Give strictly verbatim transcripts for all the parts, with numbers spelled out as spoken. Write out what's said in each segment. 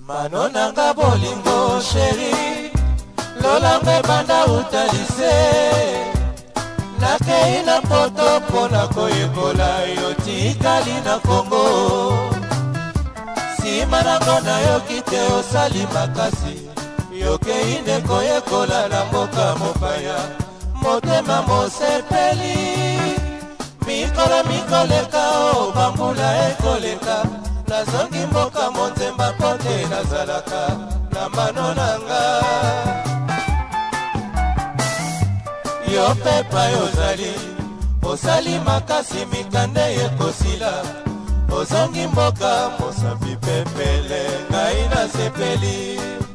Mano nanga bolingo chéri Lola me banda utalise Nakei na poto pona koyekola yotikali na Congo Sima nango na yokite osali makasi Yoke inde koyekola na moka mopaya Motema mosepeli Mikolo mikoleka o bambula ekoleka Nazongi mboka monzemba pote nazalaka na mano nanga Yo pepa yozali Osali makasi mikande yekosila Ozongi mboka mosapi pepele Ngai na sepeli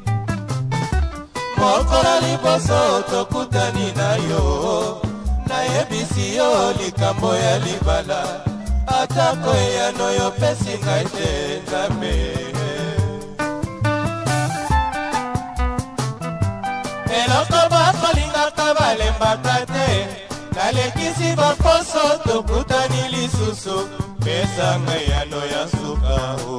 Mokola liboso tokutani na yo Na yebisi yo likambo ya libala Atako ya no yo pesi ngai te nzambe Eloko bakolingaka balembaka te Nalekisi baposo tokutani lisusu Pesa ngai ya no ya suka o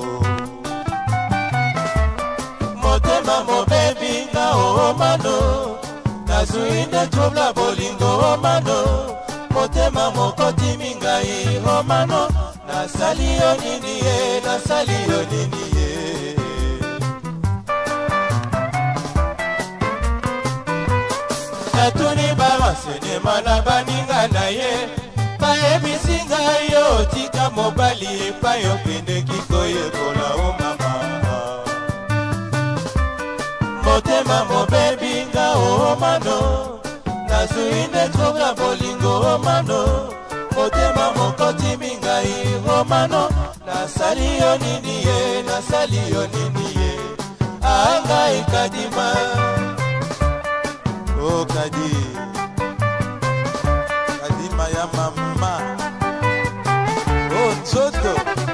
Motema mobebi nga o mano Nazuinde trouble bolingo o mano Motema mokoti mingai o mano Nasali yo nini ye, nasali yo nini ye Natuni bawa senema na baninga na ye Baebisi ngai yo tika mobali Payo pende kikoye kola o mama Motema mobebi nga o mano Nazuinde trouble bolingo o mano Motema mokoti mingai o mano Nasali yo nini ye, nasali yo nini ye Angai Kadima Oh Kadi Kadima ya mama Oh Nzoto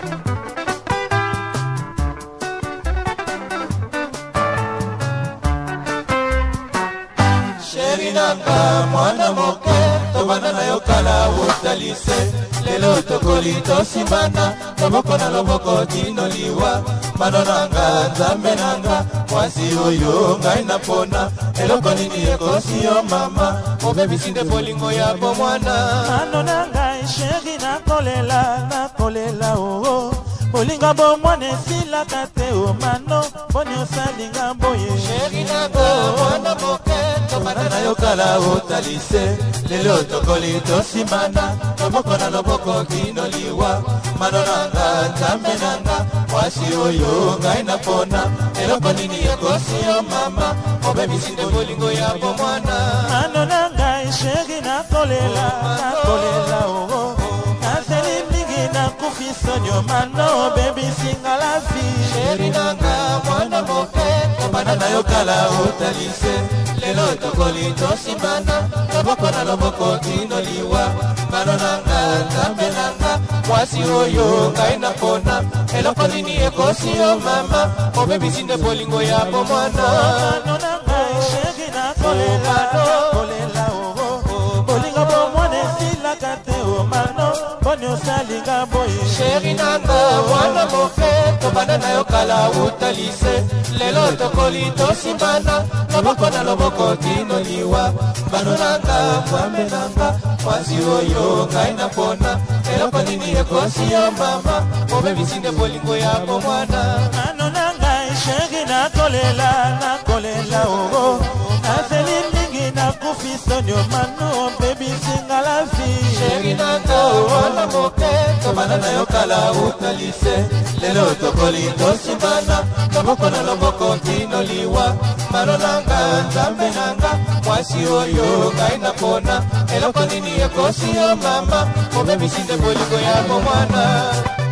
Sheri nanga mwana moke Tobana na yokala utalise Lelo tokoli tosimana Toboko na loboko dino liwa Mano nanga nzambe nanga Mwasi oyo ngai napona Eloko nini ekosi yo mama Mobebi sinde polingo ya bomwana Mano nanga sheri nakolela Nakolela oo Bolinga bomwane silaka te o mano Boni osalinga boye Sheri nanga mwana moke Tobana na yokala utalise Lelo tokoli tosimana Toboko na loboko dino liwa Mano nanga nzambe nanga Mwasi oyo ngai napona Eloko nini ekosi yo mama Mobebi sinde bolingo ya bomwana Mano nanga sheri nakolela Nakolela oo Naseli mingi na kufisonyo Mano baby singa la vie Sheri nanga mwana moke Tobana na yokala utalise Lelo tokoli tosimana Toboko na loboko dino liwa Mano nanga nzambe nanga Mwasi oyo ngai napona Eloko nini ekosi yo mama Mobebi sinde bolingo ya bomwana Mano nanga sheri nakolela Nakolela oo Bolinga bomwane silaka te o mano Boni osalinga boye Sheri nanga mwana moke Tobana na yokala utalise Lelo tokoli tosimana Toboko na loboko dino liwa Mano nanga mwambe nanga Mwasi oyo ngai napona Eloko nini ekosi yo mama Mobebi sinde bolingo ya bomwana Mano nanga sheri nakolela Nakolela oo Naseli mingi na kufisonyo Mano baby singa la vie Sheri nanga mwana moke Tobana na yokala utalise Lelo tokoli tosimana Toboko na loboko dino liwa Mano nanga nzambe nanga Mwasi oyo ngai napona Eloko nini ekosi yo mama Mobebi sinde bolingo ya bomwana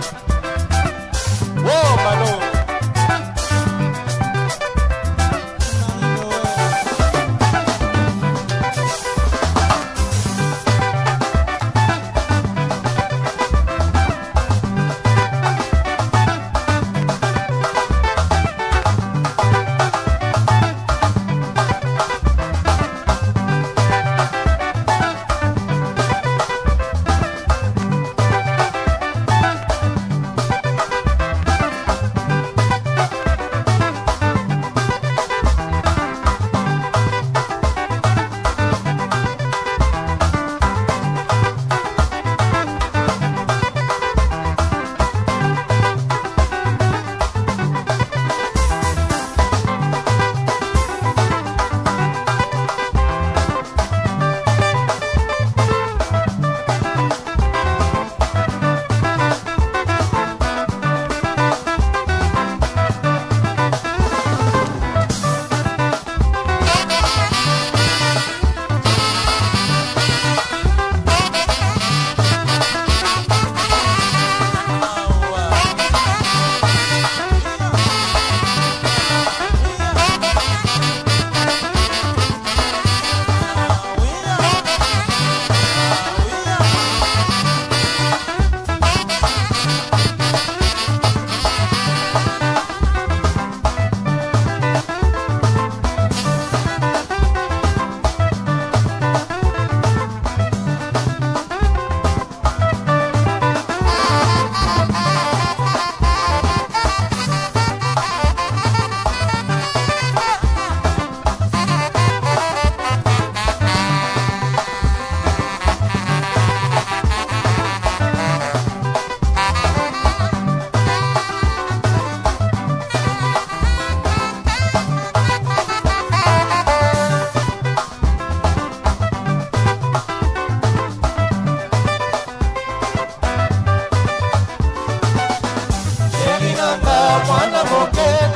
Wow Mano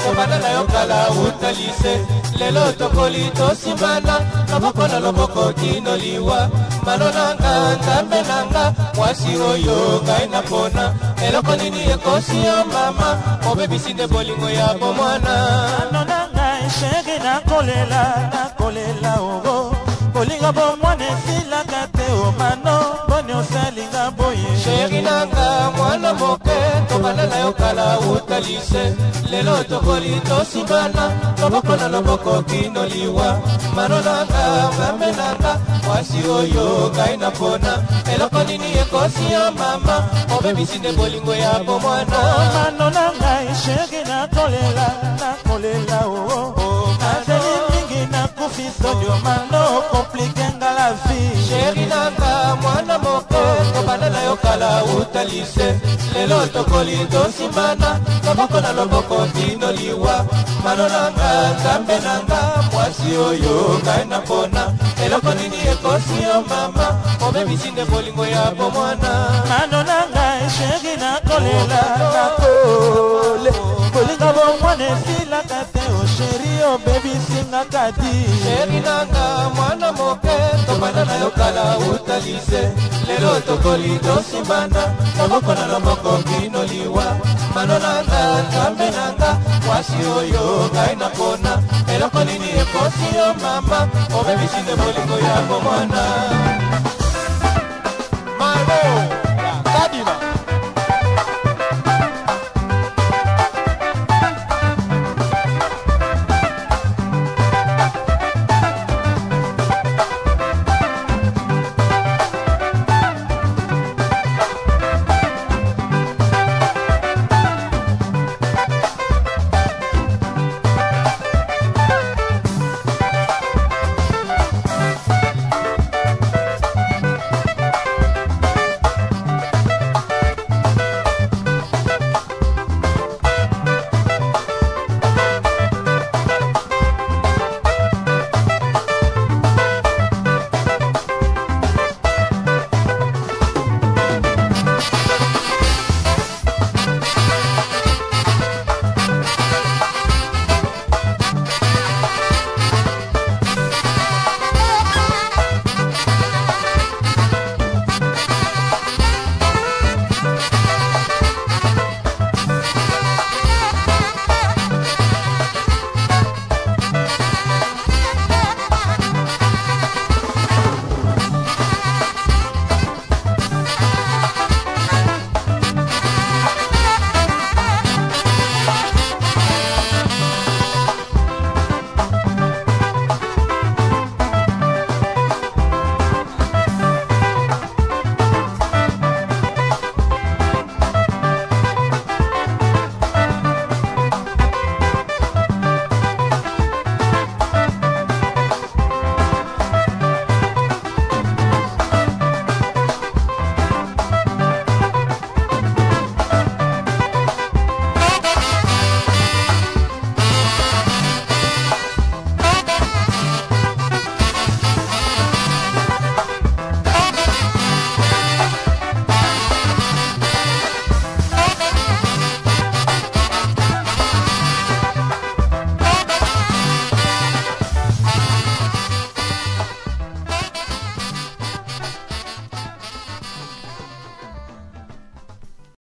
tobanda na yo kala utalise lelo tokoli tosimbana loboko na loboko kino liwa mano nanga nzambe nanga mwasi oyo ngai napona eloko nini ekosi yo mama mobebisi nde bolingo ya bomwana mano nanga sheri nakolela nakolela ogo bolingo bomwana esilaka te o mano boni osalinga boye sheri nanga mwana moke tobanda na yo kala utalise lelo tokoli tosimbana loboko na loboko kino liwa mano nanga nzambe nanga mwasi oyo ngai napona eloko nini ekosi yo mama obebisi nde bolingo ya bomwana mano nanga sheri nakolela nakolela oo nazeli mingi nakufi sonio mano komplike nga la vie sheri nanga mwana moke tobanda na yo kala utalise lelo tokoli tosimbana loboko na loboko kino liwa mano nanga nzambe nanga mwasi oyo ngai napona eloko nini ekosi yo mama obebisi nde bolingo ya bomwana mano nanga sheri nakolela nakole bolingo bomwana esilaka te o sheri obebisinga kadi sheri nanga mwana moke tobanda na yo kala utalise lelo tokoli tosimbana loboko na loboko kino liwa mano nanga nzambe nanga mwasi oyo ngai napona eloko nini ekosi yo mama obebisi nde bolingo ya bomwana